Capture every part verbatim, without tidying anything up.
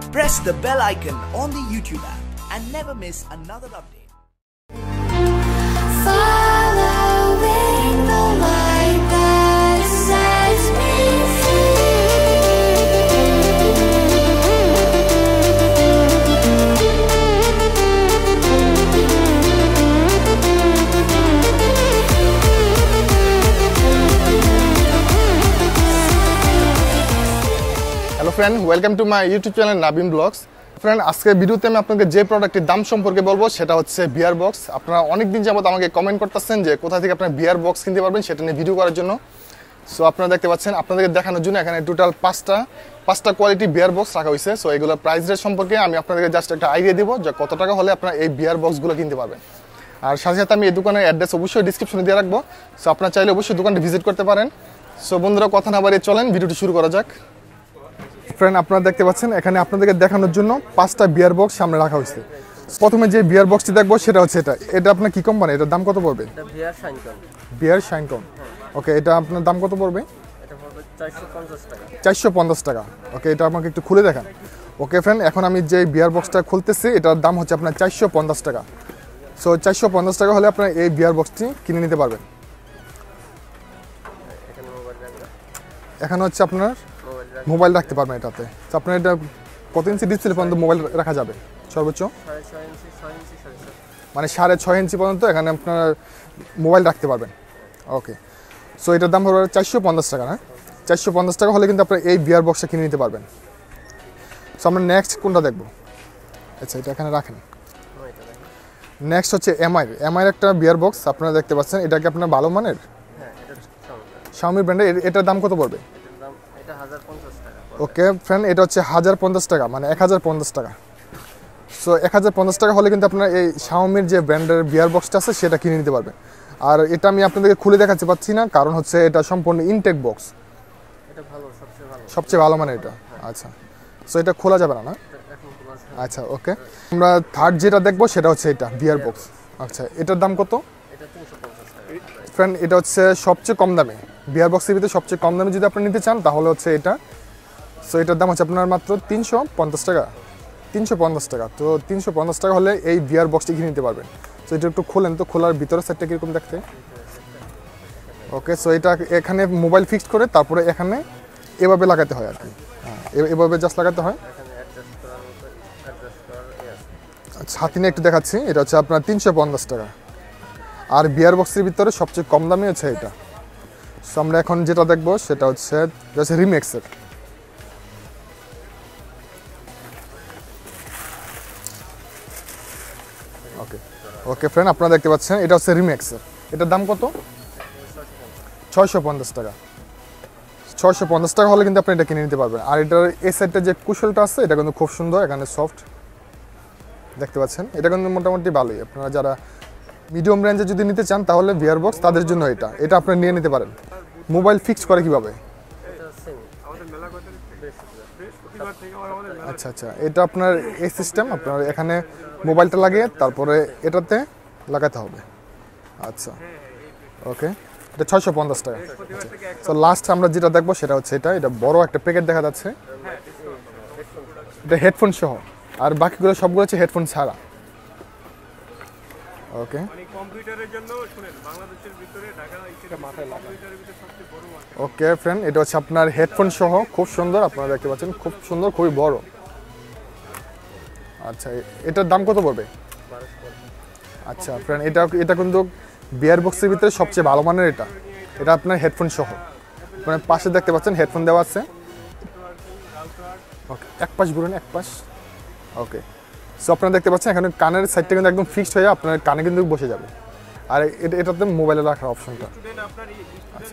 Press the bell icon on the YouTube app and never miss another update. Following the light that sets me Hello friend, welcome to my YouTube channel Nabim Vlogs. Friend, আজকে ভিডিওতে আমি আপনাকে যে প্রোডাক্টের দাম সম্পর্কে বলবো সেটা হচ্ছে বিয়ার বক্স। আপনারা অনেক দিন যাবত আমাকে কমেন্ট করতেছেন যে কোথা থেকে আপনারা বিয়ার বক্স কিনতে পারবেন সেটা নিয়ে ভিডিও করার জন্য। সো আপনারা দেখতে পাচ্ছেন আপনাদেরকে দেখানোর জন্য এখানে টোটাল পাঁচটা পাঁচটা কোয়ালিটি বিয়ার বক্স রাখা হয়েছে। সো এগুলোর প্রাইস রেট সম্পর্কে আমি আপনাদেরকে জাস্ট একটা আইডিয়া দিব যে কত টাকা হলে আপনারা এই বিয়ার বক্সগুলো কিনতে পারবেন। আর সাথে সাথে আমি এই দোকানের অ্যাড্রেস অবশ্যই ডিসক্রিপশনে দিয়ে রাখবো। সো আপনারা চাইলে অবশ্যই দোকানটি ভিজিট করতে পারেন। সো বন্ধুরা, কথা না বাড়িয়ে চলেন ভিডিওটি শুরু করা যাক। ফ্রেন্ড, আপনারা দেখতে পাচ্ছেন এখানে আপনাদেরকে দেখানোর জন্য পাঁচটা বিয়ার বক্স সামনে রাখা হয়েছে। প্রথমে যে বিয়ার বক্সটি দেখবো সেটা হচ্ছে এটা এটা আপনার কি কোম্পানি, এটার দাম কত পড়বে? এটা বিয়ার শাইনকন। বিয়ার শাইনকন, ওকে। এটা আপনার দাম কত পড়বে? এটা পড়বে চারশো পঞ্চাশ টাকা। চারশো পঞ্চাশ টাকা, ওকে। এটা আমাকে একটু খুলে দেখান। ওকে ফ্রেন্ড, এখন আমি যে বিয়ার বক্সটা খুলতেছি এটার দাম হচ্ছে আপনার চারশো পঞ্চাশ টাকা। সো চারশো পঞ্চাশ টাকা হলে আপনার এই বিয়ার বক্সটি কিনে নিতে পারবেন। এখানে মোবাইল রাখবে, এখানে হচ্ছে আপনার মোবাইল রাখবে মোবাইল রাখতে পারবেন এটাতে। তো আপনার এটা কত ইঞ্চি ডিসপ্লে পর্যন্ত মোবাইল রাখা যাবে সর্বোচ্চ? সাড়ে ছয় ইঞ্চি, ছয় ইঞ্চি, সাড়ে ছয়। মানে সাড়ে ছয় ইঞ্চি পর্যন্ত এখানে আপনার মোবাইল রাখতে পারবেন, ওকে। সো এটার দাম হবে চারশো পঞ্চাশ টাকা, না? চারশো পঞ্চাশ টাকা হলে কিন্তু আপনার এই বিয়ার বক্সটা কিনে নিতে পারবেন। সো আমরা নেক্সট কোনটা দেখবো? আচ্ছা, এটা এখানে রাখেন। নেক্সট হচ্ছে এমআই এমআইয়ের একটা বিয়ার বক্স আপনারা দেখতে পাচ্ছেন। এটা কি আপনার ভালো মানের? হ্যাঁ, এটা শাওমি ব্র্যান্ডের। এটার দাম কত পড়বে? এটার দাম এটা হাজার পঞ্চাশ টাকা। ওকে ফ্রেন্ড, এটা হচ্ছে হাজার পঞ্চাশ টাকা, মানে এক হাজার পঞ্চাশ টাকা। সো এক হাজার পঞ্চাশ টাকা হলে কিন্তু আপনার এই শাওমির যে ব্র্যান্ডের বিয়ার বক্সটা আছে সেটা কিনে নিতে পারবেন। আর এটা আমি আপনাদেরকে খুলে দেখাতে পাচ্ছি না, কারণ হচ্ছে এটা সম্পূর্ণ ইনটেক বক্স। এটা ভালো, সবচেয়ে ভালো, সবচেয়ে ভালো মানে এটা। আচ্ছা, সো এটা খোলা যাবে না, না? এখন ক্লাস। আচ্ছা, ওকে। আমরা থার্ড যেটা দেখবো সেটা হচ্ছে এটা বিয়ার বক্স। আচ্ছা, এটার দাম কত? এটা তিনশো পঞ্চাশ টাকা। ফ্রেন্ড, এটা হচ্ছে সবচেয়ে কম দামে বিয়ার বক্সের ভিতরে সবচেয়ে কম দামে যদি আপনি নিতে চান তাহলে হচ্ছে এটা। সো এটার দাম হচ্ছে আপনার মাত্র তিনশো পঞ্চাশ টাকা। তিনশো পঞ্চাশ টাকা তো তিনশো পঞ্চাশ টাকা হলে এই বিয়ার বক্সটি কিনে নিতে পারবেন। সো এটা একটু খোলেন তো, খোলার ভিতরের সাইডটা কীরকম দেখতে? ওকে, সো এটা এখানে মোবাইল ফিক্সড করে তারপরে এখানে এভাবে লাগাতে হয় আর কি। হ্যাঁ, এভাবে জাস্ট লাগাতে হয়। এখানে অ্যাডজাস্ট করার মতো অ্যাডজাস্ট করার ইয়ে আছে। আচ্ছা, হাতে নিয়ে একটু দেখাচ্ছি। এটা হচ্ছে আপনার তিনশো পঞ্চাশ টাকা। আর বিয়ার বক্সের ভিতরে সবচেয়ে কম দামি হচ্ছে এটা। সো আমরা এখন যেটা দেখবো সেটা হচ্ছে রিমেক্সের। ওকে ওকে ফ্রেন্ড, আপনারা দেখতে পাচ্ছেন এটা হচ্ছে রিমেক্সের। এটার দাম কত? ছয়শো পঞ্চাশ টাকা। ছয়শো পঞ্চাশ টাকা হলে কিন্তু আপনি এটা কিনে নিতে পারবেন। আর এটার এই সাইডটা যে কুশলটা আছে এটা কিন্তু খুব সুন্দর, এখানে সফট দেখতে পাচ্ছেন। এটা কিন্তু মোটামুটি ভালোই। আপনারা যারা মিডিয়াম রেঞ্জে যদি নিতে চান তাহলে বিয়ার বক্স তাদের জন্য এটা এটা আপনারা নিয়ে নিতে পারেন। মোবাইল ফিক্স করে কিভাবে? আচ্ছা আচ্ছা, এটা আপনার এই সিস্টেম, আপনার এখানে মোবাইলটা লাগিয়ে তারপরে এটাতে লাগাতে হবে। আচ্ছা, ওকে। এটা ছয়শো পঞ্চাশ টাকা। তো লাস্ট আমরা যেটা দেখবো সেটা হচ্ছে এটা এটা বড় একটা প্যাকেট দেখা যাচ্ছে। এটা হেডফোন সহ, আর বাকিগুলো সবগুলো হচ্ছে হেডফোন ছাড়া। ওকে, ওকে ফ্রেন্ড, এটা হচ্ছে আপনার হেডফোন সহ, খুব সুন্দর। আপনারা দেখতে পাচ্ছেন খুব সুন্দর, খুবই বড়। আচ্ছা, এটার দাম কত পড়বে? আচ্ছা ফ্রেন্ড, এটা এটা কিন্তু বিয়ার বক্সের ভিতরে সবচেয়ে ভালো মানের। এটা এটা আপনার হেডফোন সহ, মানে পাশে দেখতে পাচ্ছেন হেডফোন দেওয়া আছে। ওকে, এক পাশ ঘুরেন, এক পাশ। ওকে, সো আপনারা দেখতে পাচ্ছেন এখানে কানের সাইডটা কিন্তু একদম ফিক্সড হয়ে আপনার কানে কিন্তু বসে যাবে। আর এটা এটাতে মোবাইলে রাখার অপশনটা। আচ্ছা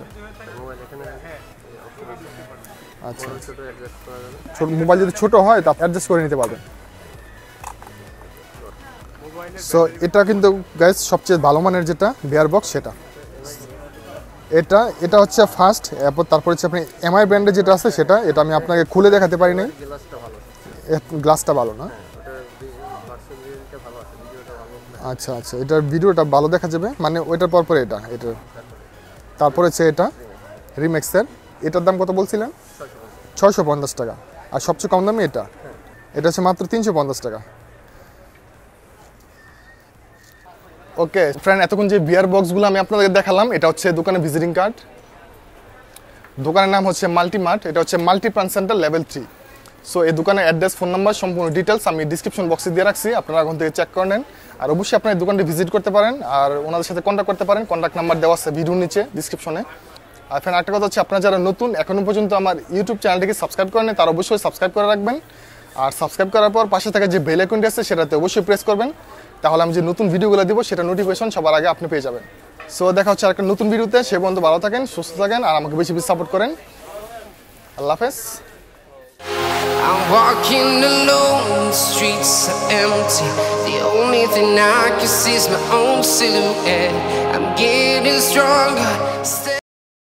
আচ্ছা, ছোট মোবাইল যদি ছোট হয় তা অ্যাডজাস্ট করে নিতে পারবেন। সো এটা কিন্তু গাইস সবচেয়ে ভালো মানের যেটা বিয়ার বক্স সেটা। এটা এটা হচ্ছে ফার্স্ট, এরপর তারপর হচ্ছে আপনি এমআই ব্র্যান্ডের যেটা আছে সেটা। এটা আমি আপনাকে খুলে দেখাতে পারি নাই, গ্লাসটা ভালো না। আচ্ছা আচ্ছা, এটার ভিডিওটা ভালো দেখা যাবে, মানে ওইটার পর পরে এটা এটা তারপরে হচ্ছে এটা রিমেক্সের। এটার দাম কত বলছিলেন? ছয়শো পঞ্চাশ টাকা। আর সবচেয়ে কম দামি এটা। এটা হচ্ছে মাত্র তিনশো পঞ্চাশ টাকা। ওকে ফ্রেন্ড, এতক্ষণ যে বিয়ার বক্সগুলো আমি আপনাদের দেখালাম এটা হচ্ছে দোকানের ভিজিটিং কার্ড। দোকানের নাম হচ্ছে মাল্টিমার্ট, এটা হচ্ছে মাল্টি প্রাণ সেন্টার লেভেল থ্রি। সো এই দোকানের অ্যাড্রেস, ফোন নাম্বার, সম্পূর্ণ ডিটেলস আমি ডিসক্রিপশন বক্সে দিয়ে রাখছি, আপনারা ওখান থেকে চেক করে নেন। আর অবশ্যই আপনার দোকানটি ভিজিট করতে পারেন আর ওনাদের সাথে কন্ট্যাক্ট করতে পারেন, কন্ট্যাক্ট নাম্বার দেওয়া আছে ভিডিওর নিচে ডিসক্রিপশনে। আর ফ্রেন্ড একটা কথা হচ্ছে, আপনারা যারা নতুন এখনো পর্যন্ত আমার ইউটিউব চ্যানেলটিকে সাবস্ক্রাইব করেন তারা অবশ্যই সাবস্ক্রাইব করে রাখবেন। আর সাবস্ক্রাইব করার পর পাশে থাকা যে বেল আইকনটি আছে সেটাতে অবশ্যই প্রেস করবেন, তাহলে আমি যে নতুন ভিডিওগুলো দিব সেটা নোটিফিকেশন সবার আগে আপনি পেয়ে যাবেন। সো দেখা হচ্ছে আরেকটা নতুন ভিডিওতে, সে পর্যন্ত ভালো থাকেন, সুস্থ থাকেন আর আমাকে বেশি বেশি সাপোর্ট করেন। আল্লাহ হাফেজ। I'm walking alone, the streets are empty. The only thing I can see is my own silhouette. I'm getting stronger.